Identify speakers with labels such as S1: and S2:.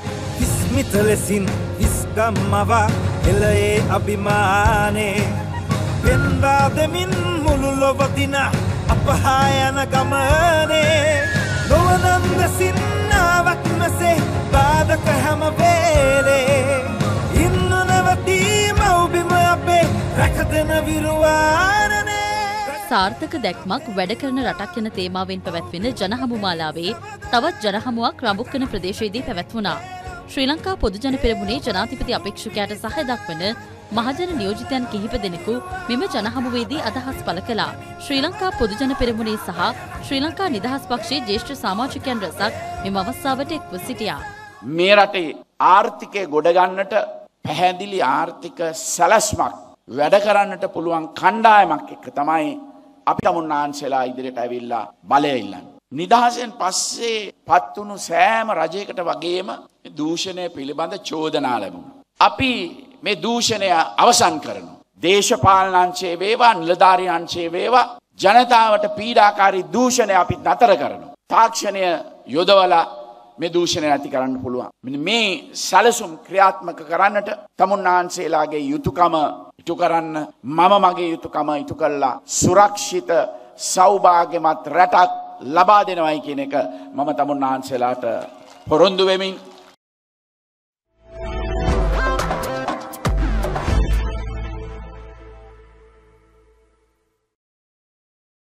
S1: විස්මිත ලෙසින් විස්කම්මව එළයේ අභිමානේ පෙන්වා දෙමින් මුළු ලොව දින අපහා යන ගමනේ නොවනන්ද සින්නාවක් මෙසේ බාධක හැම වේලේ ඉන්න නැවතී මව්බිම අපේ රැකදෙන විරුවානනේ.
S2: සාර්ථක දැක්මක් වැඩ කරන රටක් යන තේමාවෙන් පැවැත්වෙන ජනහමු මාලාවේ තවත් ජනහමුවක් රඹුක්කන ප්‍රදේශයේදී පැවැත්වුණා. ශ්‍රී ලංකා පොදුජන පෙරමුණේ ජනාධිපති අපේක්ෂකයාට සහාය දක්වන මහජන නියෝජිතයන් කිහිප දෙනෙකු මෙම ජනහමුවේදී අදහස් පළ කළා. ශ්‍රී ලංකා පොදුජන පෙරමුණේ සහ ශ්‍රී ලංකා නිදහස් පක්ෂයේ ජ්‍යෙෂ්ඨ සමාජිකයන් රැසක් මෙම අවස්ථාවට එක්ව සිටියා.
S3: මේ රටේ ආර්ථිකය ගොඩ ගන්නට පැහැදිලි ආර්ථික සැලැස්මක් වැඩ කරන්නට පුළුවන් කණ්ඩායමක් එක්ක තමයි අපි තමුන්නාන්සලා ඉදිරියට ඇවිල්ලා බලය ඉල්ලන්නේ. නිදහසෙන් පස්සේ පත්වුණු සෑම රජයකට වගේම දූෂණය පිළිබඳ චෝදනා ලැබුණා. අපි මේ දූෂණය අවසන් කරනවා. දේශපාලන අංශයේ වේවා නිලධාරී අංශයේ වේවා ජනතාවට පීඩාකාරී දූෂණය අපි නතර කරනවා. තාක්ෂණය යොදවලා මේ දූෂණය නැති කරන්න පුළුවන්. මෙන්න මේ සැලසුම් ක්‍රියාත්මක කරන්නට තමුන්නාන්සේලාගේ යුතුයකම ඉටු කරන්න මම මගේ යුතුයකම ඉටු කළා සුරක්ෂිත සෞභාග්‍යමත් රටක් ලබා දෙනවයි කියන එක මම තමුන්නාන්සේලාට පොරොන්දු වෙමින්